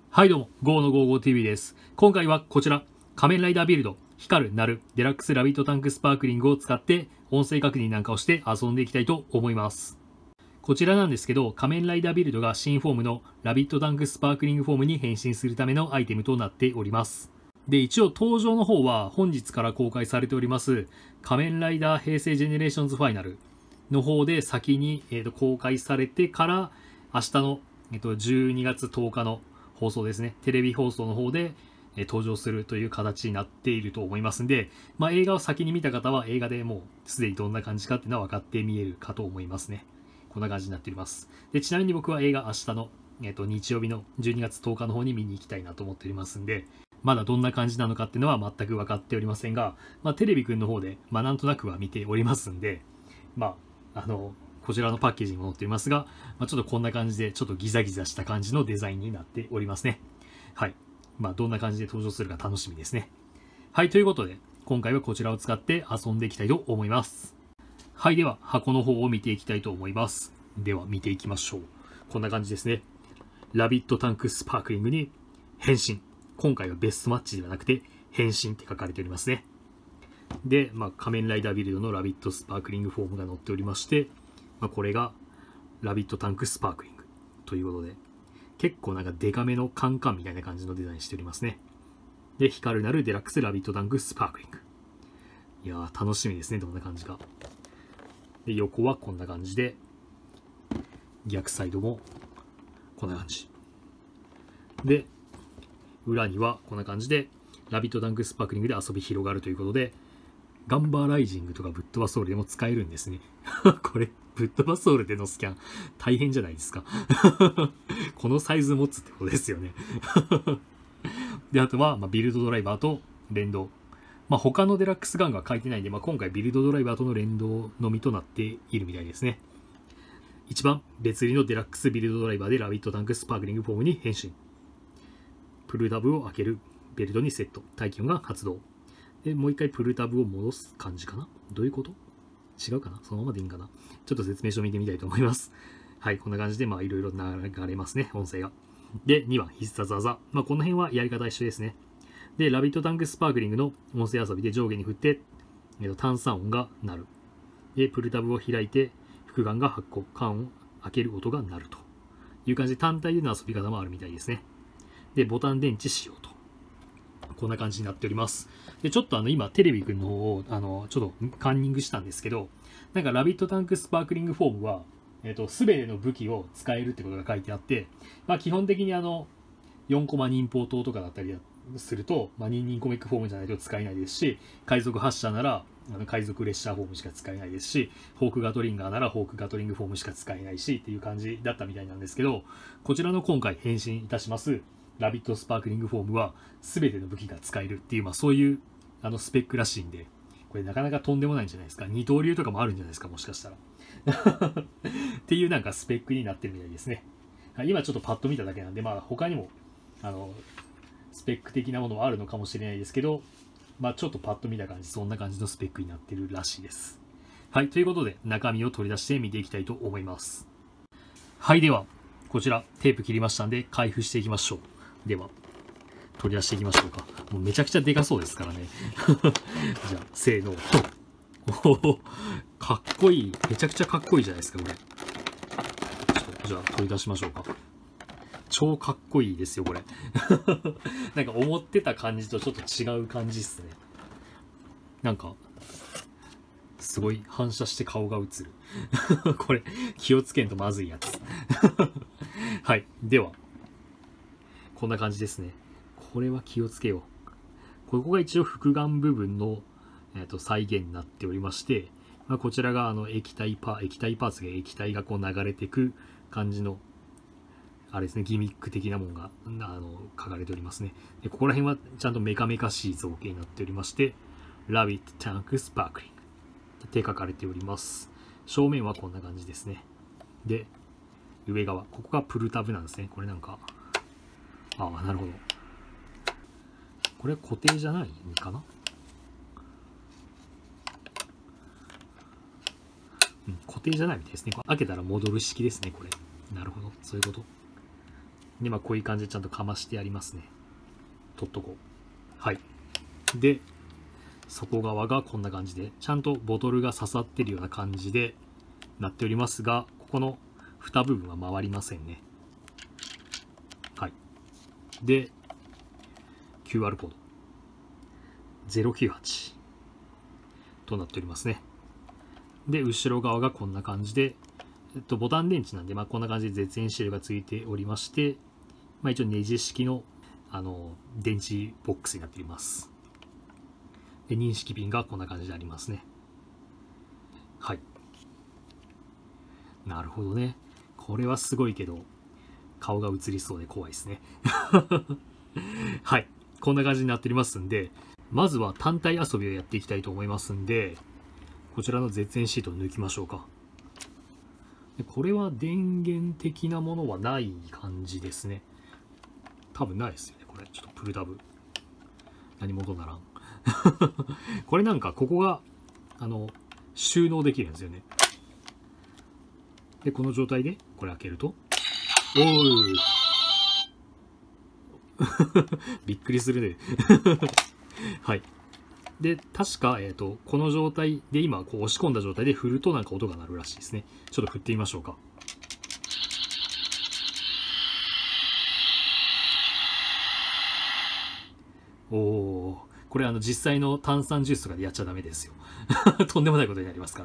はいどうも、GO の 55TV です。今回はこちら、仮面ライダービルド、光る、鳴る、デラックスラビットタンクスパークリングを使って、音声確認なんかをして遊んでいきたいと思います。こちらなんですけど、仮面ライダービルドが新フォームのラビットタンクスパークリングフォームに変身するためのアイテムとなっております。で、一応登場の方は本日から公開されております、仮面ライダー平成ジェネレーションズファイナルの方で先に、公開されてから、明日の、12月10日の放送ですね。テレビ放送の方で、登場するという形になっていると思いますんで、映画を先に見た方は映画でもうすでにどんな感じかっていうのは分かって見えるかと思いますね。こんな感じになっております。で、ちなみに僕は映画明日の、日曜日の12月10日の方に見に行きたいなと思っておりますんで、まだどんな感じなのかっていうのは全く分かっておりませんが、テレビくんの方で、なんとなくは見ておりますんで、こちらのパッケージにも載っていますが、ちょっとこんな感じで、ちょっとギザギザした感じのデザインになっておりますね。はい。どんな感じで登場するか楽しみですね。はい、ということで、今回はこちらを使って遊んでいきたいと思います。はい、では、箱の方を見ていきたいと思います。では、見ていきましょう。こんな感じですね。ラビットタンクスパークリングに変身。今回はベストマッチではなくて、変身って書かれておりますね。で、仮面ライダービルドのラビットスパークリングフォームが載っておりまして、これがラビットタンクスパークリングということで、結構なんかデカめのカンカンみたいな感じのデザインしておりますね。で、光るなるデラックスラビットタンクスパークリング。いやー、楽しみですね、どんな感じか。で、横はこんな感じで、逆サイドもこんな感じ。で、裏にはこんな感じで、ラビットタンクスパークリングで遊び広がるということで、ガンバーライジングとかブッドバソウルでも使えるんですね。これ、ブッドバソウルでのスキャン、大変じゃないですか。このサイズ持つってことですよね。で、あとは、ビルドドライバーと連動。他のデラックスガンが書いてないんで、今回ビルドドライバーとの連動のみとなっているみたいですね。一番別売りのデラックスビルドドライバーでラビットタンクスパークリングフォームに変身。プルタブを開けるベルトにセット。大気音が発動。で、もう一回プルタブを戻す感じかな？どういうこと？違うかな？そのままでいいんかな？ちょっと説明書を見てみたいと思います。はい、こんな感じで、いろいろ流れますね、音声が。で、2番、必殺技。この辺はやり方一緒ですね。で、ラビットタンクスパークリングの音声遊びで上下に振って、炭酸音が鳴る。で、プルタブを開いて、複眼が発光、缶を開ける音が鳴るという感じで、単体での遊び方もあるみたいですね。で、ボタン電池使用と。こんな感じになっております。で、ちょっと今、テレビくんの方を、ちょっとカンニングしたんですけど、なんか、ラビットタンクスパークリングフォームは、すべての武器を使えるってことが書いてあって、基本的に4コマ忍法刀とかだったりすると、ニンニンコミックフォームじゃないと使えないですし、海賊発射なら、海賊列車フォームしか使えないですし、ホークガトリンガーならホークガトリングフォームしか使えないし、っていう感じだったみたいなんですけど、こちらの今回変身いたします、ラビットスパークリングフォームは全ての武器が使えるっていう、そういうスペックらしいんで、これなかなかとんでもないんじゃないですか。二刀流とかもあるんじゃないですか、もしかしたら。っていうなんかスペックになってるみたいですね。今ちょっとパッと見ただけなんで、他にもスペック的なものはあるのかもしれないですけど、ちょっとパッと見た感じ、そんな感じのスペックになってるらしいです。はい、ということで中身を取り出して見ていきたいと思います。はい、ではこちらテープ切りましたんで開封していきましょう。では、取り出していきましょうか。もうめちゃくちゃでかそうですからね。じゃあ、せーの。おお、かっこいい。めちゃくちゃかっこいいじゃないですか、これ。じゃあ、取り出しましょうか。超かっこいいですよ、これ。なんか思ってた感じとちょっと違う感じっすね。なんか、すごい反射して顔が映る。これ、気をつけんとまずいやつ。はい。では、こんな感じですね。これは気をつけよう。ここが一応複眼部分の、再現になっておりまして、こちらが液体パーツが液体がこう流れていく感じの、あれですね、ギミック的なものが書かれておりますね。で、ここら辺はちゃんとメカメカしい造形になっておりまして、ラビットタンクスパークリングって書かれております。正面はこんな感じですね。で、上側、ここがプルタブなんですね。これなんか、なるほど。これは固定じゃないかな？固定じゃないみたいですね。開けたら戻る式ですね、これ。なるほど。そういうこと。 で、こういう感じでちゃんとかましてやりますね。取っとこう。はい。で、底側がこんな感じで、ちゃんとボトルが刺さってるような感じでなっておりますが、ここの蓋部分は回りませんね。はい。で、QR コード098となっておりますね。で、後ろ側がこんな感じで、ボタン電池なんで、こんな感じで絶縁シールがついておりまして、一応ネジ式の、電池ボックスになっています。で、認識ピンがこんな感じでありますね。はい。なるほどね。これはすごいけど、顔が映りそうで怖いですね。はい。こんな感じになっておりますんで、まずは単体遊びをやっていきたいと思いますんで、こちらの絶縁シートを抜きましょうか。でこれは電源的なものはない感じですね。多分ないですよね。これ、ちょっとプルタブ。何も音ならん。これなんか、ここが、収納できるんですよね。で、この状態で、これ開けると、おーびっくりするね。はい。で、確か、この状態で、今、押し込んだ状態で振るとなんか音が鳴るらしいですね。ちょっと振ってみましょうか。おー。これ実際の炭酸ジュースとかでやっちゃダメですよ。とんでもないことになりますから。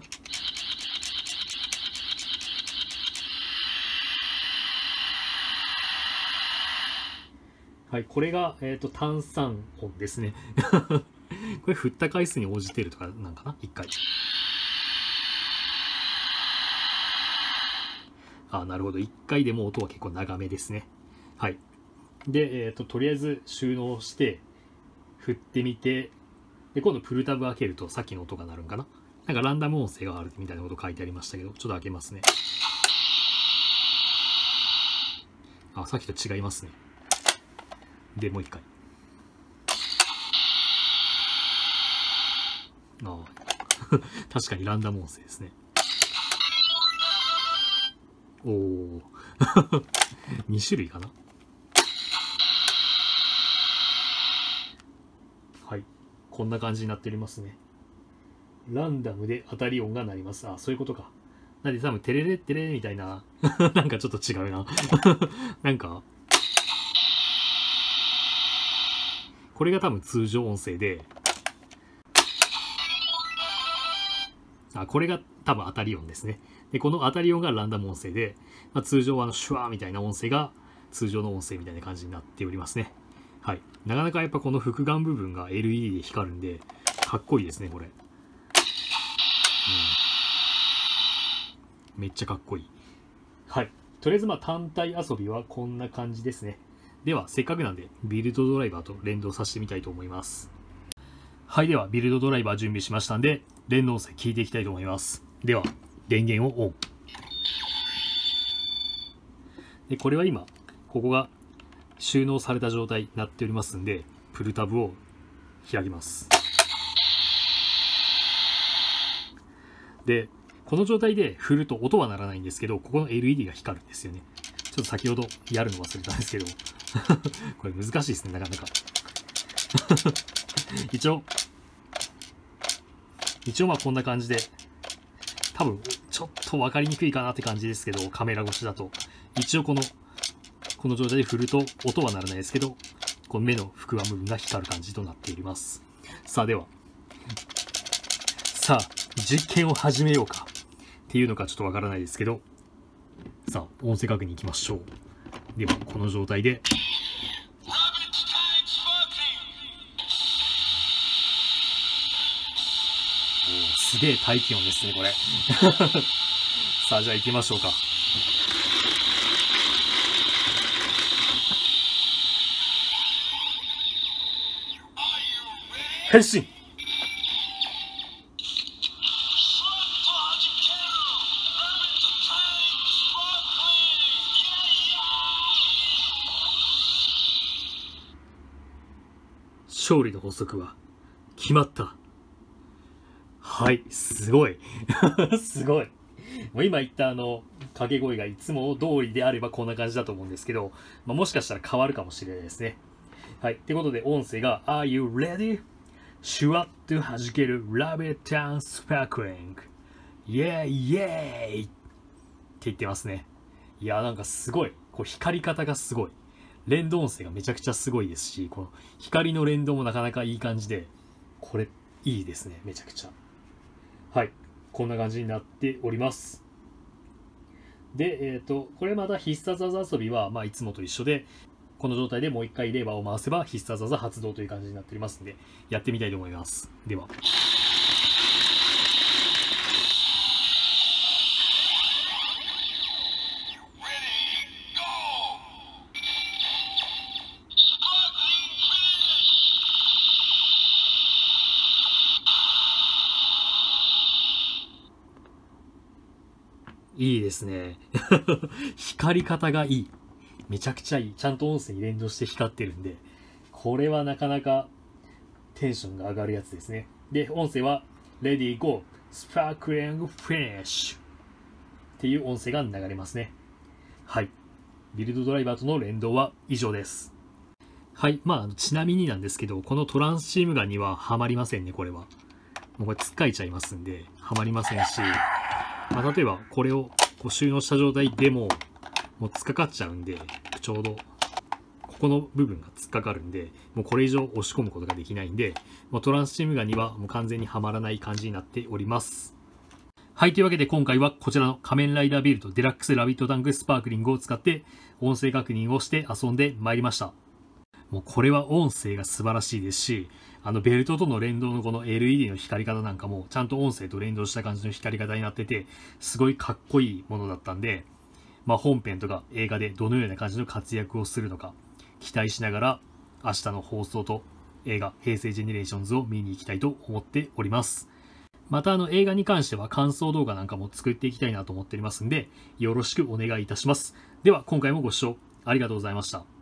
はい、これが、炭酸音ですね。これ振った回数に応じてるとかなんかな ?1 回。なるほど。1回でも音は結構長めですね。はい。で、とりあえず収納して、振ってみて、で、今度プルタブ開けるとさっきの音が鳴るんかな。なんかランダム音声があるみたいなこと書いてありましたけど、ちょっと開けますね。さっきと違いますね。で、もう1回。確かにランダム音声ですね。おお。2種類かな。はい。こんな感じになっておりますね。ランダムで当たり音が鳴ります。そういうことか。なんで多分、テレレッテレみたいな、なんかちょっと違うな。なんか、これが多分通常音声で、これが多分当たり音ですね。で、この当たり音がランダム音声で、通常はシュワーみたいな音声が通常の音声みたいな感じになっておりますね。はい。なかなかやっぱこの複眼部分が LED で光るんで、かっこいいですね、これ。めっちゃかっこいい。はい。とりあえず単体遊びはこんな感じですね。では、せっかくなんで、ビルドドライバーと連動させてみたいと思います。はい。では、ビルドドライバー準備しましたんで、連動音声聞いていきたいと思います。では、電源をオン。で、これは今、ここが収納された状態になっておりますんで、プルタブを開きます。で、この状態で振ると音は鳴らないんですけど、ここの LED が光るんですよね。ちょっと先ほどやるの忘れたんですけど、これ難しいですね、なかなか。一応こんな感じで、多分ちょっと分かりにくいかなって感じですけど、カメラ越しだと。一応この状態で振ると音は鳴らないですけど、この目の膨らむ部分が光る感じとなっております。さあでは、実験を始めようかっていうのかちょっとわからないですけど、音声確認いきましょう。では、この状態で、すげえ大気音ですね、これ。じゃあ行きましょうか。変身。勝利の法則は決まった。はい、すごい。すごい。 もう今言った掛け声がいつも通りであればこんな感じだと思うんですけど、もしかしたら変わるかもしれないですね。はい。ってことで音声が Are you ready? シュワッと弾けるラベタンスパークリング。イェーイイェーイって言ってますね。いや、なんかすごい。こう光り方がすごい。連動音声がめちゃくちゃすごいですし、この光の連動もなかなかいい感じで、これいいですね。めちゃくちゃ。はい。こんな感じになっております。で、これまた必殺技遊びは、いつもと一緒で、この状態でもう一回レバーを回せば必殺技発動という感じになっておりますので、やってみたいと思います。では。いいですね。光り方がいい。めちゃくちゃいい。ちゃんと音声に連動して光ってるんで、これはなかなかテンションが上がるやつですね。で、音声は Ready Go Sparkling Finish っていう音声が流れますね。はい。ビルドドライバーとの連動は以上です。はい。ちなみになんですけど、このトランスチームガンにははまりませんね、これは。もうこれつっかえちゃいますんで、はまりませんし、例えばこれをこう収納した状態でもう突っかかっちゃうんで、ちょうどここの部分が突っかかるんで、もうこれ以上押し込むことができないんで、もうトランスチームガンにはもう完全にはまらない感じになっております。はい、というわけで今回はこちらの仮面ライダービルドデラックスラビットタンクスパークリングを使って音声確認をして遊んでまいりました。もうこれは音声が素晴らしいですし、ベルトとの連動のこの LED の光り方なんかもちゃんと音声と連動した感じの光り方になってて、すごいかっこいいものだったんで、本編とか映画でどのような感じの活躍をするのか期待しながら明日の放送と映画平成ジェネレーションズを見に行きたいと思っております。また映画に関しては感想動画なんかも作っていきたいなと思っておりますんで、よろしくお願いいたします。では今回もご視聴ありがとうございました。